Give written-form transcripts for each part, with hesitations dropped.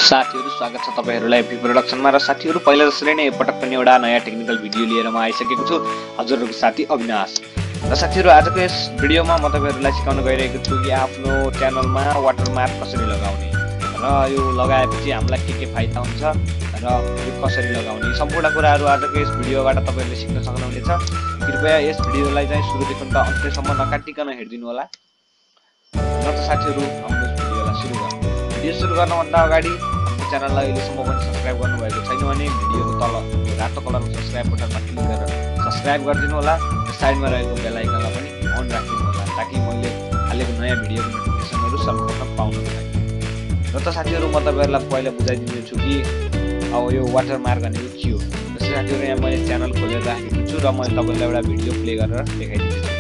साथीहरु स्वागत छ तपाईहरुलाई एपी प्रोडक्सनमा र साथीहरु पहिला जसरी नै पटक पनि एउटा नयाँ टेक्निकल भिडियो लिएर म आइसकेको छु हजुरहरुको साथी अविनाश र साथीहरु आजको यस भिडियोमा म तपाईहरुलाई सिकाउन गइरहेको छु कि आफ्नो च्यानलमा वाटरमार्क कसरी लगाउने र यो लगाएपछि हामीलाई के फाइदा हुन्छ र यो कसरी लगाउने सम्पूर्ण कुराहरु आजको यस भिडियोबाट तपाईहरुले सिक्न सक्नुहुनेछ। कृपया यस भिडियोलाई चाहिँ सुरुदेखि अन्त्यसम्म नकाटिकन हेर्दिनु होला। र त साथीहरु आउनुहोस् भिडियोलाई सुरु गरौँ। भिडियो सुरु गर्नभन्दा अगाडि हाम्रो च्यानललाई अहिलेसम्म पनि सब्स्क्राइब गर्नुभएको छैन भने भिडियोको तल रातो कलरको सब्स्क्राइब बटनमा क्लिक गरेर सब्स्क्राइब गरिदिनु होला र साइडमा रहेको बेल आइकनलाई पनि अन राखिदिनु होला ताकि मैले हालेको नयाँ भिडियोको नोटिफिकेसनहरु सर्वप्रथम पाउनको लागि। र त साथीहरु म तपाईहरुलाई पहिला बुझाइदिन्छु कि अब यो वाटरमार्क भनेको के हो। त्यसै साथीहरु यहाँ मैले च्यानल खोलेर राखेको छु र मैले तपाईहरुलाई एउटा भिडियो प्ले गरेर देखाइदिन्छु।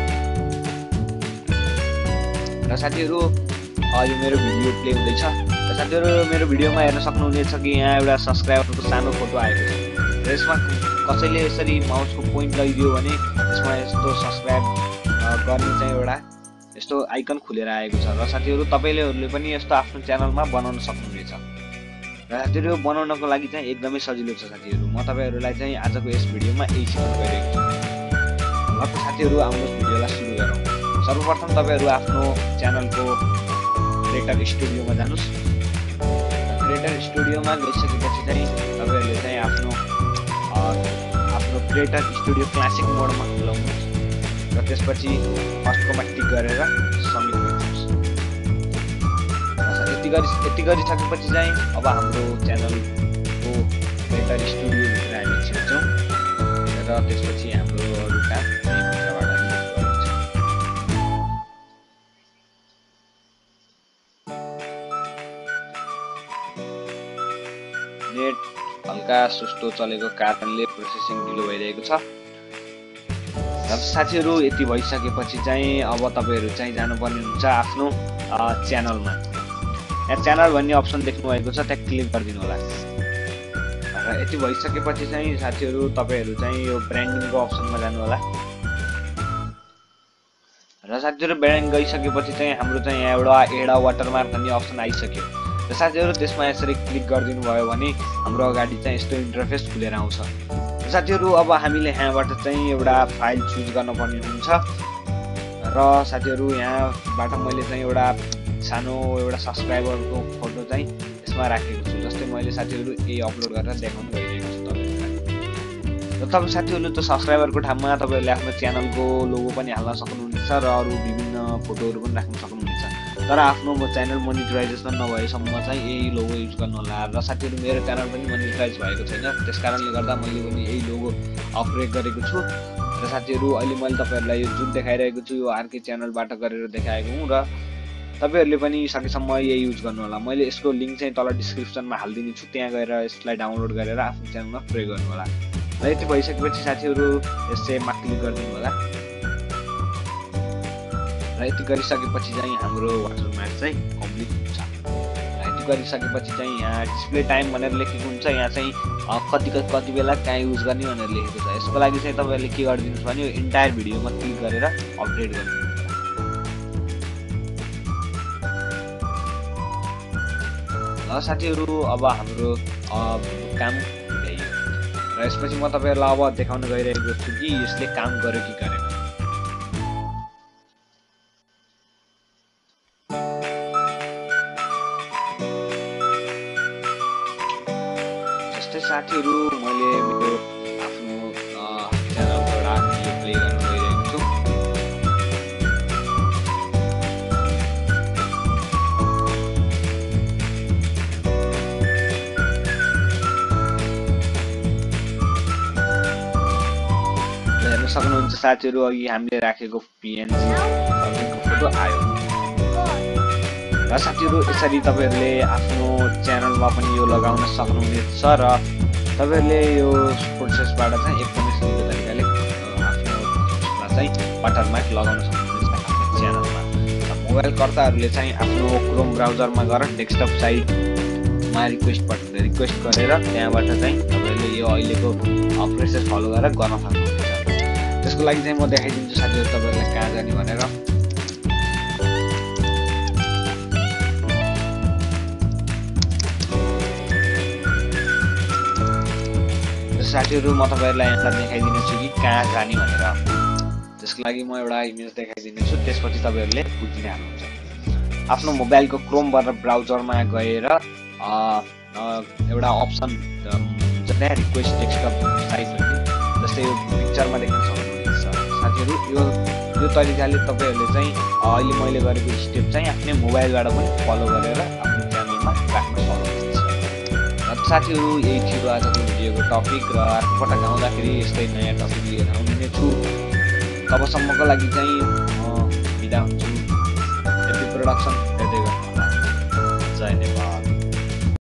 र साथीहरु यो मेरो भिडियो प्ले हुँदैछ र साथीहरु मेरो भिडियोमा हेर्न सक्नुहुनेछ कि यहाँ एउटा सब्स्क्राइबरको सानो फोटो आएको छ र यसमा कसैले यसरी माउसको पोइन्ट लगाइदियो भने यसमा यस्तो सब्स्क्राइब गर्ने चाहिँ एउटा यस्तो आइकन खुलेर आएको छ र साथीहरु तपाईहरुले पनि यस्तो आफ्नो च्यानलमा बनाउन सक्नुहुनेछ। र साथीहरु यो बनाउनको लागि चाहिँ एकदमै सजिलो छ साथीहरु। म तपाईहरुलाई चाहिँ आजको यस भिडियोमा यही सिकाउन गइरहेको छु। र साथीहरु आउनुहोस् भिडियोलाई सुरु गरौँ। सर्वप्रथम तपाईहरु आफ्नो च्यानलको क्रिएटर स्टुडियोमा जानुस्। क्रिएटर स्टुडियोमा गइसकेपछि चाहिँ तपाईहरुले चाहिँ आफ्नो क्रिएटर स्टुडियो क्लासिक मोडमा खोल्नुहोस् र त्यसपछि फर्स्टकोमा टिक गरेर सबमिट गर्नुहोस्। यति गरिसकेपछि चाहिँ अब हाम्रो च्यानलको क्रिएटर स्टुडियो भित्र हामी छिर्छौँ र त्यसपछि हाम्रो अरु काम नेट हल्का सुस्तो चलेको कारणले प्रोसेसिङ ढिलो भइरहेको छ। र साथीहरु यति भइसकेपछि चाहिँ अब तपाईहरु चाहिँ जानुपर्ने हुन्छ आफ्नो च्यानलमा। यहाँ च्यानल भन्ने अप्सन देख्नु भएको छ त्यहाँ क्लिक गरिदिनु होला। र यति भइसकेपछि चाहिँ साथीहरु तपाईहरु चाहिँ यो ब्रान्डिङको अप्सनमा जानु होला। र साथीहरु ब्रान्डिङ गइसकेपछि चाहिँ हाम्रो चाहिँ यहाँ एउटा वाटरमार्क भन्ने अप्सन आइसक्यो। र साथीहरु त्यसमा यसरी क्लिक गरिदिनु भयो भने हाम्रो अगाडि चाहिँ यस्तो इन्टरफेस खुलेर आउँछ। र साथीहरु अब हामीले यहाँबाट चाहिँ एउटा फाइल चुज गर्नुपर्ने हुन्छ। र साथीहरु यहाँबाट मैले चाहिँ एउटा सानो एउटा सब्स्क्राइबरको फोटो चाहिँ यसमा राखेको छु। जस्तै मैले साथीहरु यही अपलोड गरेर देखाउन गइरहेको छु तपाईहरुलाई। र तपाईं साथीहरुले त्यो सब्स्क्राइबरको ठाउँमा तपाईहरुले आफ्नो च्यानलको लोगो पनि हाल्न सक्नुहुनेछ र अरु विभिन्न फोटोहरु पनि राख्न सक्नुहुनेछ। तर आफ्नो च्यानल मोनेटाइजेसन नभएसम्म चाहिँ यही लोगो युज गर्नु होला। र साथीहरु मेरो च्यानल पनि मोनेटाइज भएको छैन त्यसकारणले गर्दा मैले पनि यही लोगो अपरेट गरेको छु। र साथीहरु अहिले मैले तपाईहरुलाई यो जुन देखाइरहेको छु यो अर्कै च्यानलबाट गरेर देखाएको हुँ र तपाईहरुले पनि सकेसम्म यही युज गर्नु होला। मैले यसको लिंक चाहिँ तल डिस्क्रिप्सनमा हाल्दिने छु त्यहाँ गएर यसलाई डाउनलोड गरेर आफ्नो च्यानलमा प्रयोग गर्नु होला। र यति भइसकेपछि साथीहरु यसैमा क्लिक गरिदिनु होला। र यति गरिसकेपछि चाहिँ हाम्रो वाटरमार्क चाहिँ कम्प्लिट हुन्छ। र यति गरिसकेपछि चाहिँ यहाँ डिस्प्ले टाइम भनेर लेखेको हुन्छ। यहाँ चाहिँ कति बेला कहाँ युज गर्ने भनेर लेखेको छ। यसको लागि चाहिँ तपाईहरुले के गरिदिनुस् भने यो इन्टायर भिडियोमा क्लिक गरेर अपडेट गर्नु। ल साथीहरु अब हाम्रो काम भइयो। र यसपछि म तपाईहरुलाई अब देखाउन गइरहेको छु कि यसले काम गर्यो कि गरेन। साथीहरु मैले मेरो आफ्नो च्यानलबाट भिडियो प्ले गर्न गइरहेको छु। हेर्न सक्नुहुन्छ साथीहरु अघि हामीले राखेको PNG फोटो आयो। र साथीहरु यसरी तपाईहरुले आफ्नो च्यानलमा पनि यो लगाउन सक्नुहुनेछ र तपाईहरुले यो प्रोसेसबाट चाहिँ एकदमै सजिलो तरिकाले आफ्नो चाहिँ वाटरमार्क लगाउन सक्नुहुनेछ आफ्नो च्यानलमा। मोबाइल कर्ताहरुले चाहिँ आफ्नो क्रोम ब्राउजरमा गएर डेस्कटप साइटमा रिक्वेस्ट गरेर त्यहाँबाट चाहिँ तपाईहरुले यो अहिलेको प्रोसेस फलो गरेर गर्न सक्नुहुन्छ। त्यसको लागि चाहिँ म देखाइदिन्छु साथीहरु तपाईहरुलाई कहाँ जाने भनेर। साथीहरू म तपाईँहरूलाई यहाँ देखाइदिनेछु कि कहाँ जाने भनेर। त्यसको लागि म एउटा इमेज देखाइदिनेछु, त्यसपछि तपाईँहरूले बुझिन हाल्नुहुन्छ। आफ्नो मोबाइलको क्रोमबाट ब्राउजरमा गएर एउटा अप्सन हुन्छ त्यहाँ रिक्वेस्ट डेस्कटप साइट भन्ने, जस्तै यो पिक्चरमा देख्न सक्नुहुन्छ साथीहरू। यो तरिकाले तपाईँहरूले चाहिँ अहिले मैले गरेको स्टेप चाहिँ आफ्नै मोबाइलबाट पनि फलो गरेर आफ्नो च्यानलमा राख्न सक्नुहुन्छ। साथीहरू यही थियो आजको भिडियोको टपिक, र अर्कोपटक आउँदाखेरि यस्तै नयाँ टपिक लिएर आउने छु। तबसम्मको लागि चाहिँ बिदा हुन्छु। एपी प्रोडक्सन हेर्दै गर्नु होला। जय नेपाल।